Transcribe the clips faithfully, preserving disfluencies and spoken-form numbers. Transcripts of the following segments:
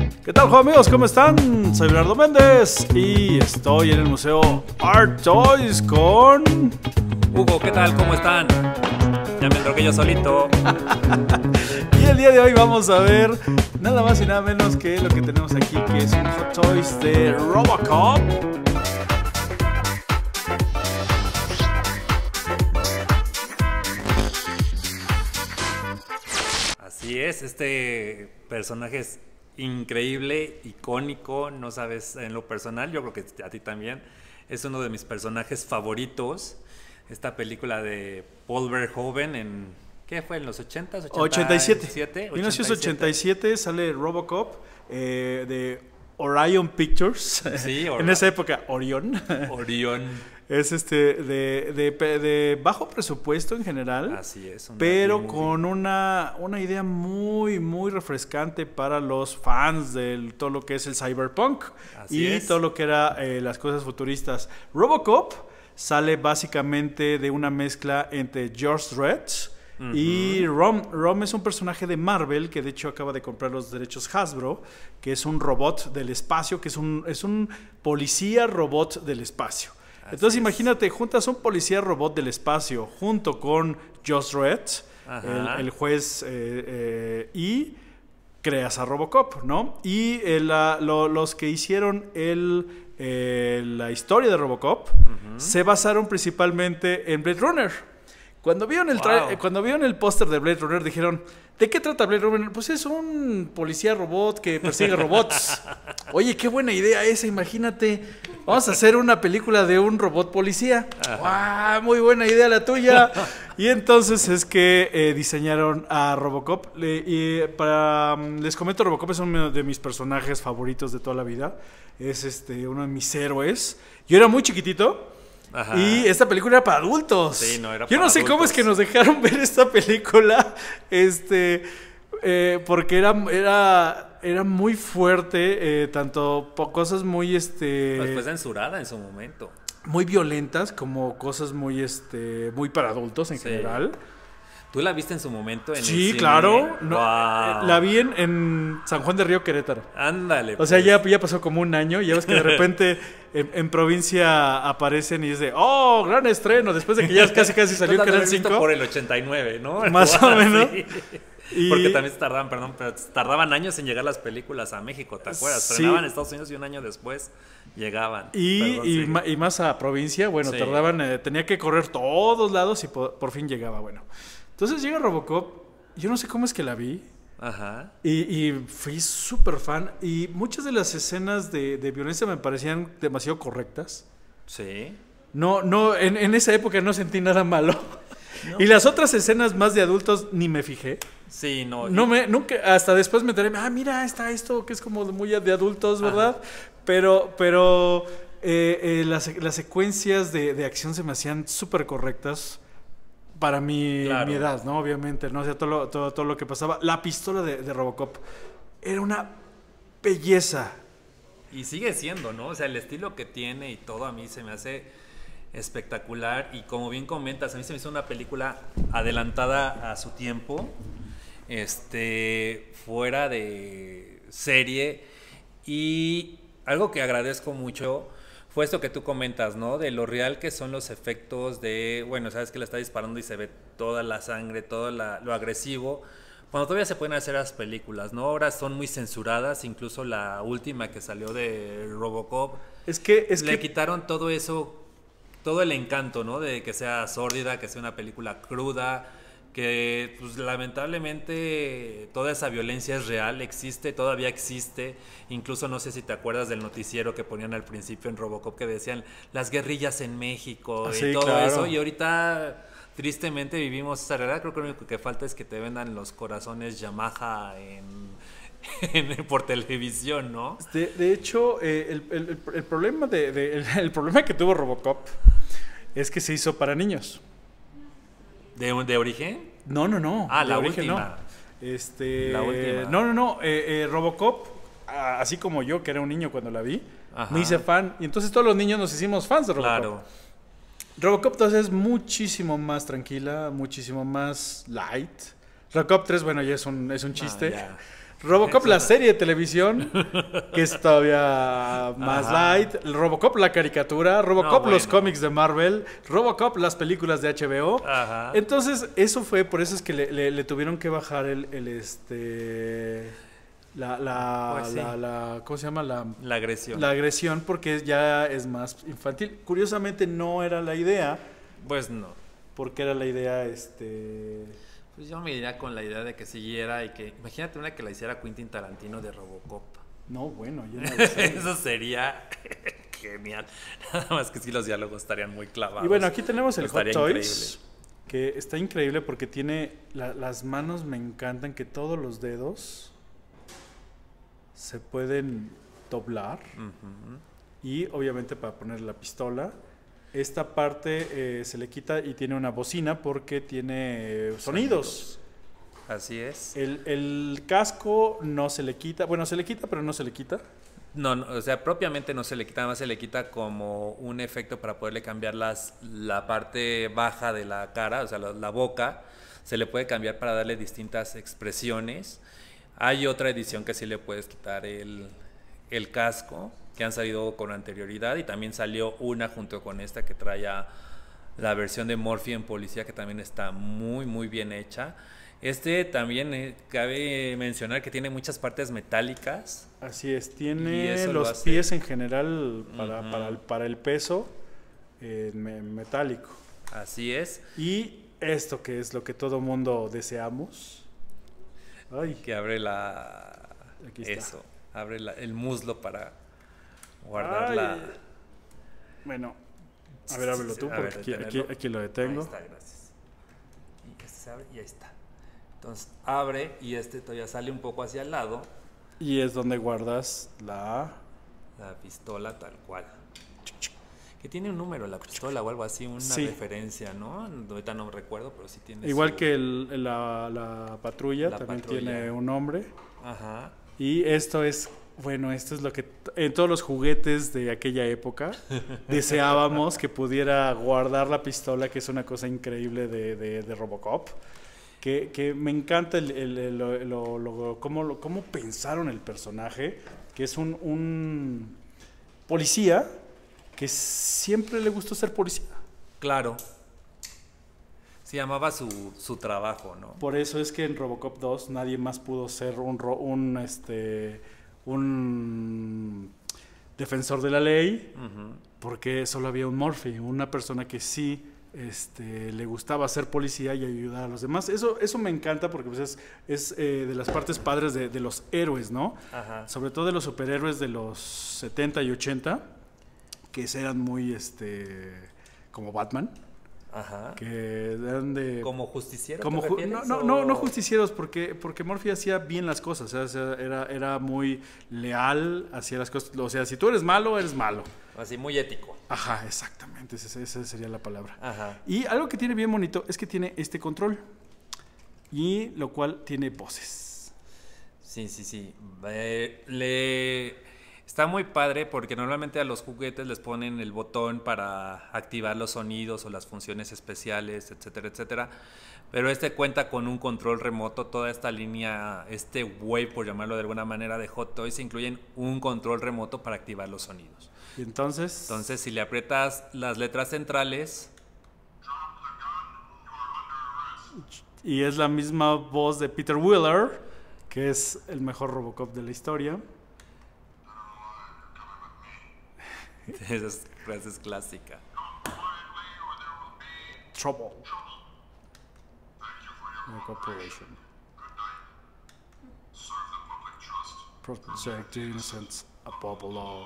¿Qué tal, juegos amigos? ¿Cómo están? Soy Bernardo Méndez y estoy en el Museo Art Toys con... Hugo, ¿qué tal? ¿Cómo están? Ya me drogué yo solito. Y el día de hoy vamos a ver nada más y nada menos que lo que tenemos aquí, que es un Hot Toys de Robocop. Así es, este personaje es increíble, icónico, no sabes, en lo personal, yo creo que a ti también, es uno de mis personajes favoritos. Esta película de Paul Verhoeven en, ¿qué fue? ¿En los ochentas? ochenta y siete. mil novecientos ochenta y siete sale Robocop eh, de Orion Pictures. Sí, en esa época, Orion. Orión. Es este de, de, de bajo presupuesto en general. Así es. Pero con una, una idea muy, muy refrescante para los fans de todo lo que es el cyberpunk. Así y es. todo lo que era eh, las cosas futuristas. Robocop sale básicamente de una mezcla entre George Dredd uh-huh. y Rom. Rom es un personaje de Marvel que de hecho acaba de comprar los derechos Hasbro, que es un robot del espacio, que es un, es un policía robot del espacio. Así Entonces es. Imagínate, juntas un policía robot del espacio junto con George Dredd, el, el juez, eh, eh, y creas a Robocop, ¿no? Y eh, la, lo, los que hicieron el, eh, la historia de Robocop uh-huh. se basaron principalmente en Blade Runner. Cuando vieron el, wow. cuando vieron el póster de Blade Runner dijeron, ¿de qué trata Blade Runner? Pues es un policía robot que persigue robots. Oye, qué buena idea esa, imagínate. Vamos a hacer una película de un robot policía. ¡Wow! Muy buena idea la tuya. Y entonces es que eh, diseñaron a Robocop. Le, y para, les comento, Robocop es uno de mis personajes favoritos de toda la vida. Es este uno de mis héroes. Yo era muy chiquitito. Ajá. Y esta película era para adultos. Sí, no, era Yo para no sé adultos. cómo es que nos dejaron ver esta película. Este... Eh, porque era, era, era muy fuerte, eh, tanto cosas muy este pues fue censurada en su momento, muy violentas, como cosas muy este muy para adultos en sí. general. ¿Tú la viste en su momento? En sí, el cine? claro. No, wow. eh, la vi en, en San Juan de Río, Querétaro. Ándale. O pues. sea, ya, ya pasó como un año. Ya ves que de repente en, en provincia aparecen y es de, oh, gran estreno. Después de que ya casi casi salió Canal cinco. Por el ochenta y nueve, ¿no? Más o menos. Sí. Y... Porque también tardaban, perdón, pero tardaban años en llegar las películas a México, ¿te acuerdas? Sí. Estrenaban en Estados Unidos y un año después llegaban. Y, perdón, y, sí. ma, y más a provincia, bueno, sí. tardaban, eh, tenía que correr todos lados y por, por fin llegaba, bueno. Entonces llega Robocop, yo no sé cómo es que la vi. Ajá. Y, y fui súper fan. Y muchas de las escenas de, de violencia me parecían demasiado correctas. Sí. No, no, en, en esa época no sentí nada malo. No. Y las otras escenas más de adultos ni me fijé. Sí, no. No me, nunca, hasta después me enteré, ah, mira, está esto que es como muy de adultos, ¿verdad? Ajá. Pero, pero eh, eh, las, las secuencias de, de acción se me hacían súper correctas para mi, claro. mi edad, ¿no? Obviamente, ¿no? O sea, todo lo, todo, todo lo que pasaba. La pistola de, de Robocop era una belleza. Y sigue siendo, ¿no? O sea, el estilo que tiene y todo a mí se me hace espectacular. Y como bien comentas, a mí se me hizo una película adelantada a su tiempo, este, fuera de serie. Y algo que agradezco mucho fue esto que tú comentas, ¿no? De lo real que son los efectos de, bueno, sabes que le está disparando y se ve toda la sangre, todo la, lo agresivo, cuando todavía se pueden hacer las películas, ¿no? Ahora son muy censuradas, incluso la última que salió de Robocop. Es que, es le que... quitaron todo eso, todo el encanto, ¿no? De que sea sórdida, que sea una película cruda, que pues lamentablemente toda esa violencia es real, existe, todavía existe. Incluso no sé si te acuerdas del noticiero que ponían al principio en Robocop que decían las guerrillas en México ah, y sí, todo claro. eso, y ahorita tristemente vivimos esa realidad. Creo que lo único que falta es que te vendan los corazones Yamaha en, en por televisión, ¿no? De, de hecho, eh, el, el, el problema de, de el, el problema que tuvo Robocop es que se hizo para niños. ¿De, de origen? No, no, no. Ah, de la origen, última. No. Este, la última. No, no, no. Eh, eh, Robocop, así como yo, que era un niño cuando la vi, ajá, me hice fan. Y entonces todos los niños nos hicimos fans de Robocop. Claro. Robocop dos es muchísimo más tranquila, muchísimo más light. Robocop tres, bueno, ya es un, es un chiste. Ah, Robocop, la serie de televisión, que es todavía más Ajá. light. Robocop, la caricatura. Robocop, No, los bueno. cómics de Marvel. Robocop, las películas de H B O. Ajá. Entonces, eso fue, por eso es que le, le- le tuvieron que bajar el, el este... La, la, Pues sí. la, la- ¿cómo se llama? La, La agresión. la agresión, porque ya es más infantil. Curiosamente, no era la idea, Pues no. porque era la idea, este... Pues yo me iría con la idea de que siguiera y que... Imagínate una que la hiciera Quentin Tarantino de Robocop. No, bueno, yo no lo sé. Eso sería genial. Nada más que sí los diálogos estarían muy clavados. Y bueno, aquí tenemos el Hot Estaría Toys, que está increíble porque tiene la- las manos, me encantan, que todos los dedos se pueden doblar Ujú. y obviamente para poner la pistola. Esta parte eh, se le quita y tiene una bocina porque tiene eh, sonidos. Así es. El, el casco no se le quita, bueno, se le quita pero no se le quita. No, no, o sea, propiamente no se le quita, nada más se le quita como un efecto para poderle cambiar las, la parte baja de la cara, o sea, la, la boca, se le puede cambiar para darle distintas expresiones. Hay otra edición que sí le puedes quitar el, el casco, que han salido con anterioridad, y también salió una junto con esta que trae a la versión de Murphy en policía, que también está muy, muy bien hecha. Este también eh, cabe mencionar que tiene muchas partes metálicas. Así es, Y tiene eso lo los hace- pies en general para, Ujú. para, el, para el peso eh, me- metálico. Así es. Y esto que es lo que todo mundo deseamos. Ay, Que abre la... Aquí está. Eso, abre la- el muslo para guardar la... ay. Bueno, a ver, ábrelo tú, A porque ver, aquí, aquí, deténerlo. aquí lo detengo. Ahí está, gracias. Y este se abre y ahí está. Entonces abre y este todavía sale un poco hacia el lado, Y es donde guardas la... la pistola tal cual. Que tiene un número la pistola o algo así, una Sí. referencia, ¿no? Ahorita no recuerdo, pero sí tiene Igual su- que el- la, la patrulla, La también patrulla. tiene un nombre. Ajá. Y esto es, bueno, esto es lo que t- en todos los juguetes de aquella época deseábamos que pudiera guardar la pistola, que es una cosa increíble de, de- de Robocop. Que, que me encanta el, el- el- lo, lo- lo- cómo, lo- cómo pensaron el personaje, que es un, un policía que siempre le gustó ser policía. Claro. Se llamaba su, su trabajo, ¿no? Por eso es que en Robocop dos nadie más pudo ser un, ro- un, este, un defensor de la ley, Ujú. porque solo había un Murphy, una persona que sí este, le gustaba ser policía y ayudar a los demás. Eso, eso me encanta porque pues, es, es eh, de las partes padres de, de los héroes, ¿no? Ajá. Sobre todo de los superhéroes de los setenta y ochenta, que eran muy, este, como Batman, Ajá. que eran de... ¿Como justiciero? Como te ju- refieres, no, no, no, o- no justicieros, porque, porque Murphy hacía bien las cosas, o sea, era, era muy leal hacia las cosas. O sea, si tú eres malo, eres malo. Así, muy ético. Ajá, exactamente, esa, esa sería la palabra. Ajá. Y algo que tiene bien bonito es que tiene este control, y lo cual tiene voces. Sí, sí, sí. Eh, le... Está muy padre porque normalmente a los juguetes les ponen el botón para activar los sonidos o las funciones especiales, etcétera, etcétera. Pero este cuenta con un control remoto. Toda esta línea, este wave, por llamarlo de alguna manera, de Hot Toys, incluyen un control remoto para activar los sonidos. Y entonces, Entonces, si le aprietas las letras centrales, y es la misma voz de Peter Wheeler, que es el mejor Robocop de la historia. esa es- frase es clásica. Trouble. No cooperation. Protect the innocents above the law.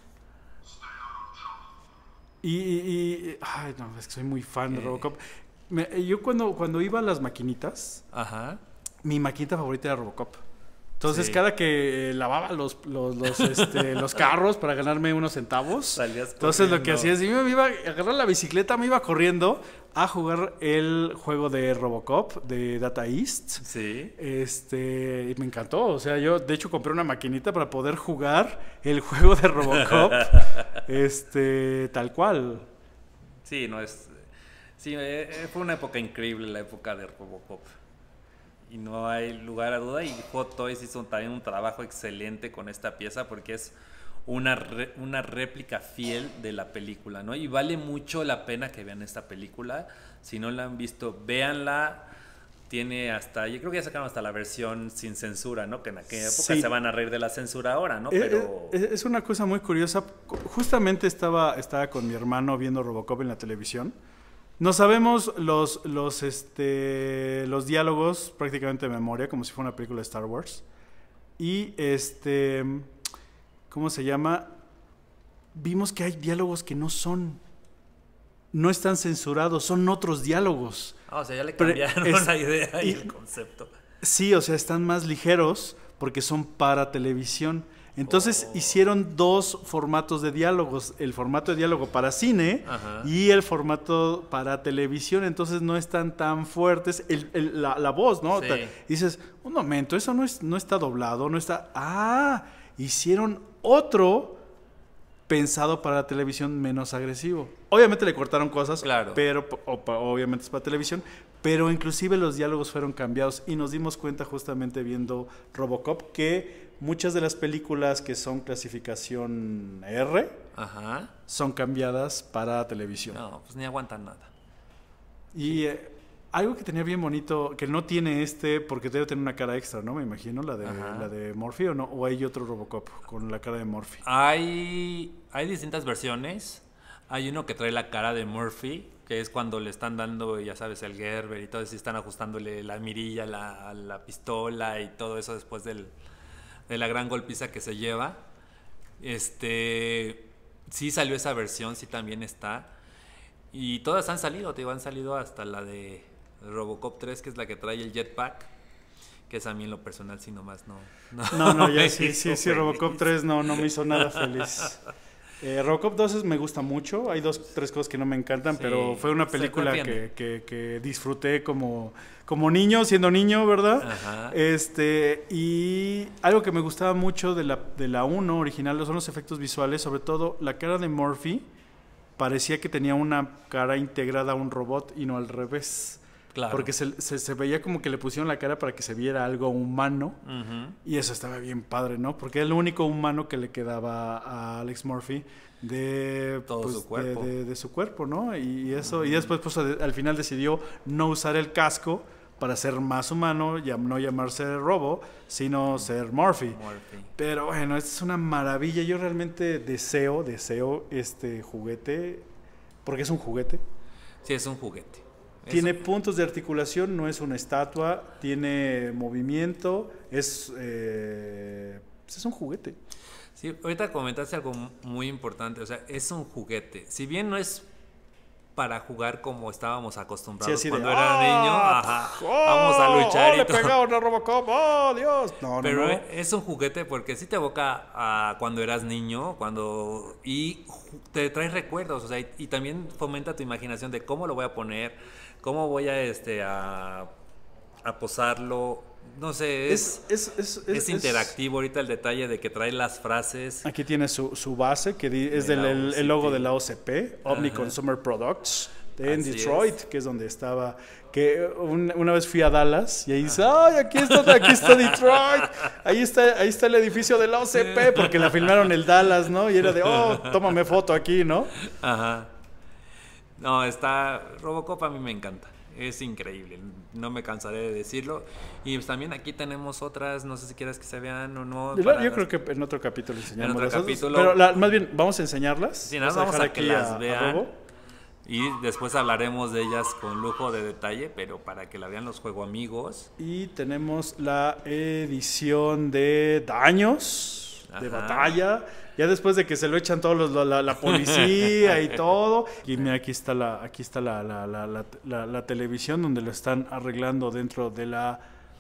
Y, y- y- ay, no, es que soy muy fan de Eh. Robocop. Me- yo cuando, cuando iba a las maquinitas, Ajá. mi maquinita favorita era Robocop. Entonces, Sí. cada que eh, lavaba los, los, los, este, los carros para ganarme unos centavos, Salías entonces lo que corriendo. hacía es, yo me iba a agarrar la bicicleta, me iba corriendo a jugar el juego de Robocop de Data East. Sí. Este, y me encantó. O sea, yo de hecho compré una maquinita para poder jugar el juego de Robocop. este, tal cual. Sí, no es. Sí, eh, eh, fue una época increíble la época de Robocop. y no hay lugar a duda. Y Hot Toys hizo también un trabajo excelente con esta pieza porque es una, re, una réplica fiel de la película, ¿no? Y vale mucho la pena que vean esta película. Si no la han visto, véanla. Tiene hasta, yo creo que ya sacaron hasta la versión sin censura, ¿no? Que en aquella época sí. Se van a reír de la censura ahora, ¿no? Pero es, es una cosa muy curiosa. Justamente estaba, estaba con mi hermano viendo Robocop en la televisión. No sabemos los, los, este, los diálogos prácticamente de memoria, como si fuera una película de Star Wars. Y, este, ¿cómo se llama? Vimos que hay diálogos que no son, no están censurados, son otros diálogos. Ah, o sea, ya le cambiaron es, la idea y, y el concepto. Sí, o sea, están más ligeros porque son para televisión. Entonces oh. hicieron dos formatos de diálogos, el formato de diálogo para cine Ajá. y el formato para televisión, entonces no están tan fuertes, el, el, la, la voz, ¿no? Sí. Dices, un momento, eso no, es, no está doblado, no está... Ah, hicieron otro pensado para la televisión menos agresivo. Obviamente le cortaron cosas, claro. pero o, obviamente es para televisión, pero inclusive los diálogos fueron cambiados y nos dimos cuenta justamente viendo Robocop que muchas de las películas que son clasificación R Ajá. son cambiadas para televisión. No, pues ni aguantan nada. Y eh, algo que tenía bien bonito, que no tiene este, porque debe tener una cara extra, ¿no? Me imagino, la de, la de Murphy, ¿o no? ¿O hay otro Robocop con la cara de Murphy? Hay, hay distintas versiones. Hay uno que trae la cara de Murphy, que es cuando le están dando, ya sabes, el Gerber y todo eso, y están ajustándole la mirilla, la, la pistola y todo eso después del, de la gran golpiza que se lleva. Este, sí salió esa versión, sí también está. Y todas han salido, te digo, han salido hasta la de Robocop tres, que es la que trae el jetpack, que es a mí en lo personal sí nomás no... No, no, no ya sí, sí, sí, Robocop tres no, no me hizo nada feliz. Eh, Robocop dos es, me gusta mucho, hay dos, tres cosas que no me encantan, sí, pero fue una película que, que, que disfruté como, como niño, siendo niño, ¿verdad? Ajá. Este, y algo que me gustaba mucho de la, de la uno original son los efectos visuales, sobre todo la cara de Murphy, parecía que tenía una cara integrada a un robot y no al revés. Claro. Porque se, se, se veía como que le pusieron la cara para que se viera algo humano. Uh-huh. Y eso estaba bien padre, ¿no? Porque era el único humano que le quedaba a Alex Murphy de, todo pues, su cuerpo. De, de, de su cuerpo, ¿no? Y, y eso, uh-huh. y después pues, al final decidió no usar el casco para ser más humano, ya no llamarse Robo, sino ser Murphy. Murphy. Pero bueno, esta es una maravilla. Yo realmente deseo, deseo este juguete, porque es un juguete. Sí, es un juguete. Tiene Eso. puntos de articulación, no es una estatua, tiene movimiento, es, eh, es un juguete. Sí, ahorita comentaste algo muy importante, o sea, es un juguete. Si bien no es para jugar como estábamos acostumbrados sí, cuando de, era oh, niño, ajá, oh, vamos a luchar oh, y le todo. Pegaron a Robocop, oh Dios. No, Pero no, no. es un juguete porque sí te evoca a cuando eras niño, cuando y te trae recuerdos, o sea, y, y también fomenta tu imaginación de cómo lo voy a poner, cómo voy a este a, a posarlo. No sé, es, es, es, es, es interactivo ahorita el detalle de que trae las frases. Aquí tiene su, su base, que di, es de del el, el logo de la O C P, Omni Ajá. Consumer Products, de en Detroit, es. que es donde estaba. Que un, una vez fui a Dallas y ahí dice, ¡ay, aquí está, aquí está Detroit! Ahí está, ahí está el edificio de la O C P, porque la filmaron el Dallas, ¿no? Y era de, oh, tómame foto aquí, ¿no? Ajá. No, está... Robocop a mí me encanta. Es increíble, no me cansaré de decirlo. Y pues también aquí tenemos otras, no sé si quieras que se vean o no. Yo, yo las... creo que en otro capítulo enseñamos. En otro capítulo. Pero la, más bien, vamos a enseñarlas. Sí, nada, vamos, vamos a, a que las a, vean. A y después hablaremos de ellas con lujo de detalle, pero para que la vean los juego amigos. Y tenemos la edición de Daños, Ajá. de batalla. Ya después de que se lo echan todos los, la, la policía y todo. Y mira, aquí está la, aquí está la, la, la, la, la, la televisión donde lo están arreglando dentro de la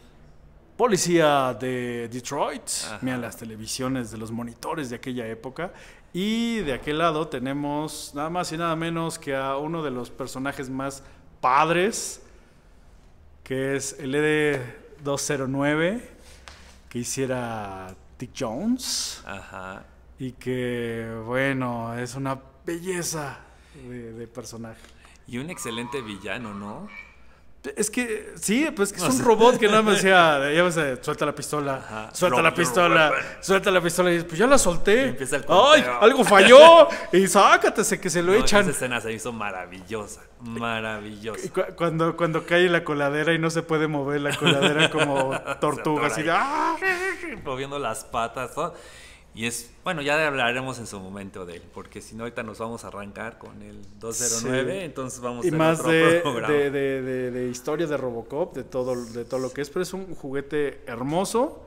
policía de Detroit. Ajá. Mira las televisiones de los monitores de aquella época. Y de aquel lado tenemos nada más y nada menos que a uno de los personajes más padres, que es el E D doscientos nueve, que hiciera Dick Jones. Ajá. Y que, bueno, es una belleza de, de personaje. Y un excelente villano, ¿no? Es que, sí, pues que es un robot que nada más decía, ya ves, eh, suelta la pistola, Ajá. suelta Drop la your pistola, weapon. suelta la pistola, y pues ya la solté. Y empieza el ¡Ay, conteo. algo falló! Y sácatese que se lo No, echan. esa escena se hizo maravillosa, Y maravillosa. cu- Cuando, cuando cae en la coladera y no se puede mover la coladera como tortuga, así de ¡ah! Moviendo las patas, todo. Y es, bueno, ya hablaremos en su momento de él, porque si no ahorita nos vamos a arrancar con el dos cero nueve, Sí. entonces vamos a Y hacer más otro de, programa. de, de, de, de historia de Robocop, de todo, de todo lo que es, pero es un juguete hermoso.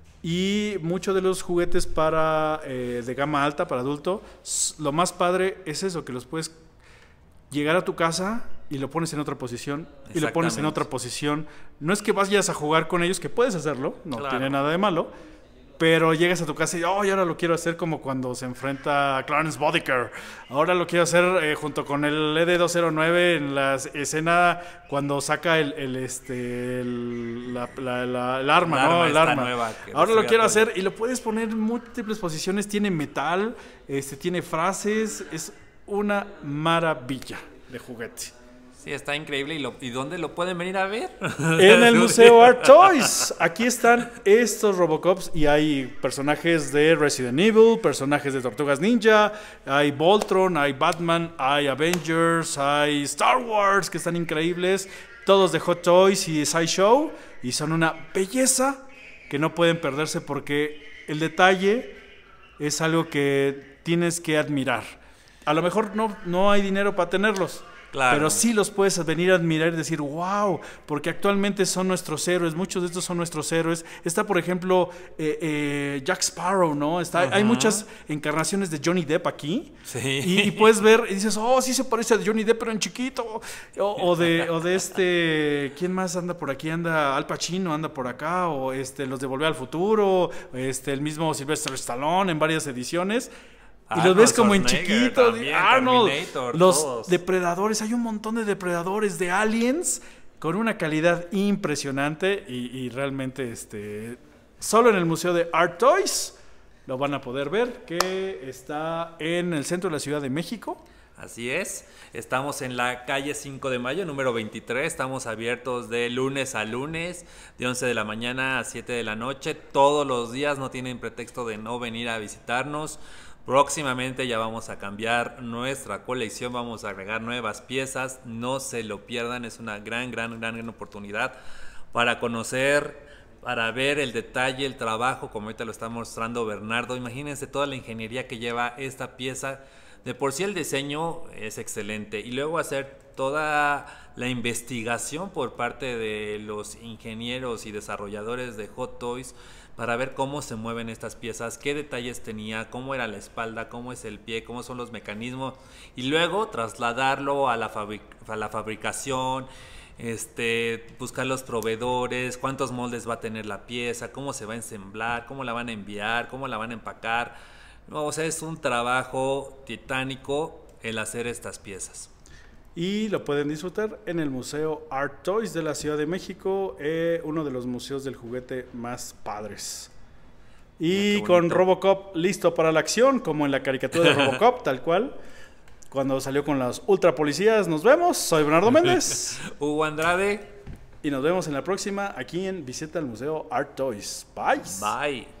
Y muchos de los juguetes para eh, de gama alta, para adulto, s- lo más padre es eso, que los puedes llegar a tu casa y lo pones en otra posición, y lo pones en Exactamente. otra posición. No es que vayas a jugar con ellos, que puedes hacerlo, no Claro. tiene nada de malo, pero llegas a tu casa y, oh, y ahora lo quiero hacer como cuando se enfrenta a Clarence Boddicker. Ahora lo quiero hacer eh, junto con el E D dos cero nueve en la escena cuando saca el, el, este, el, la, la- la- el arma, El ¿no? arma El esta arma. nueva que Ahora lo destruye quiero a todo. hacer y lo puedes poner en múltiples posiciones. Tiene metal, este, tiene frases. Es una maravilla de juguete. Sí, está increíble. ¿Y, lo, ¿Y dónde lo pueden venir a ver? En el Museo Art Toys. Aquí están estos Robocops y hay personajes de Resident Evil, personajes de Tortugas Ninja, hay Voltron, hay Batman, hay Avengers, hay Star Wars que están increíbles, todos de Hot Toys y SciShow y son una belleza que no pueden perderse porque el detalle es algo que tienes que admirar. A lo mejor no, no hay dinero para tenerlos. Claro. Pero sí los puedes venir a admirar y decir, wow, porque actualmente son nuestros héroes, muchos de estos son nuestros héroes. Está, por ejemplo, eh, eh, Jack Sparrow, ¿no? Está, hay muchas encarnaciones de Johnny Depp aquí. Sí. Y, y puedes ver y dices, oh, sí se parece a Johnny Depp, pero en chiquito. O, o de, o de este, ¿quién más anda por aquí? Anda Al Pacino, anda por acá. O este, los de Volver al Futuro, este, el mismo Sylvester Stallone en varias ediciones. Y los Arnold ves como en Schwarzenegger chiquito. también, Arnold, Terminator, los todos. depredadores. Hay un montón de depredadores de aliens con una calidad impresionante. Y, y realmente, este, solo en el Museo de Art Toys lo van a poder ver, que está en el centro de la Ciudad de México. Así es, estamos en la calle cinco de mayo, número veintitrés, estamos abiertos de lunes a lunes, de once de la mañana a siete de la noche, todos los días, no tienen pretexto de no venir a visitarnos. Próximamente ya vamos a cambiar nuestra colección, vamos a agregar nuevas piezas, no se lo pierdan, es una gran, gran, gran, gran oportunidad para conocer, para ver el detalle, el trabajo, como ahorita lo está mostrando Bernardo. Imagínense toda la ingeniería que lleva esta pieza. De por sí el diseño es excelente y luego hacer toda la investigación por parte de los ingenieros y desarrolladores de Hot Toys para ver cómo se mueven estas piezas, qué detalles tenía, cómo era la espalda, cómo es el pie, cómo son los mecanismos y luego trasladarlo a la, fabric a la fabricación, este, buscar los proveedores, cuántos moldes va a tener la pieza, cómo se va a ensamblar, cómo la van a enviar, cómo la van a empacar. No, o sea, es un trabajo titánico el hacer estas piezas. Y lo pueden disfrutar en el Museo Art Toys de la Ciudad de México, eh, uno de los museos del juguete más padres. Y Mira, qué con bonito. Robocop listo para la acción, como en la caricatura de Robocop, tal cual. Cuando salió con los ultra policías, nos vemos. Soy Bernardo Méndez. Hugo Andrade. Y nos vemos en la próxima aquí en Visita al Museo Art Toys. Bye. Bye.